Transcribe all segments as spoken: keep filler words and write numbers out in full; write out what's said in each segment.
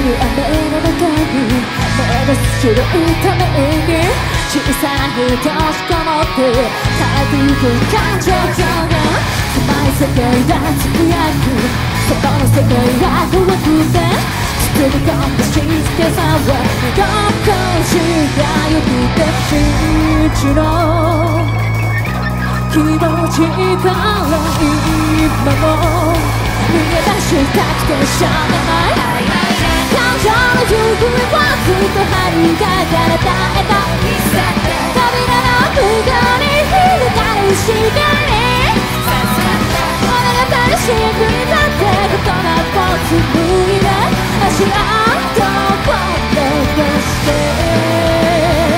る雨の中に目指す白いために小さな人しか持って耐えてゆく感情表現狭い世界がつぶやく外の世界は怖くて包み込んだ静けさは見心地がよくて信じろ気持ちから今も逃げ出したくてしょうがない感情の行方はずっと針がから絶えた扉の向こうに広がる視界に物語シープになって言葉を紡いで足跡を残して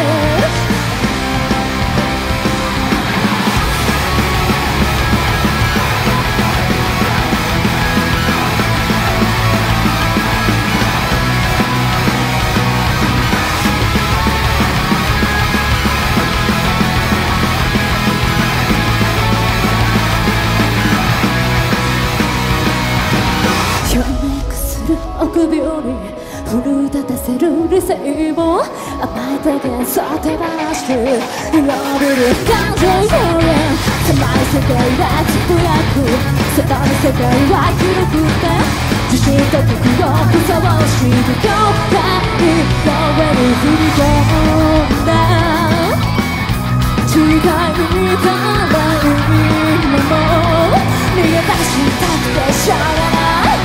臆病に奮い立たせる理性を甘い手でそう手放して揺られる感情表現狭い世界はつぶやく狭い世界は広くて自信と欲をふさわしい境界に声に振り込んだ違いから今も逃げ出したくてしょうがない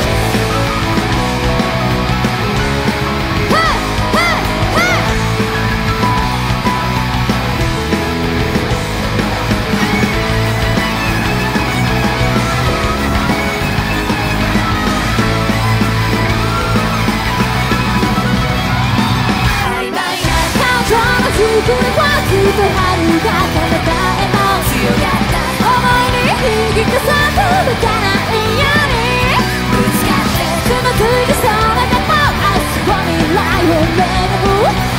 僕はずっと春が彼方へも強がった想いに響くさ届かないようにぶつかってつまずいてそうなでもあそこ未来を願う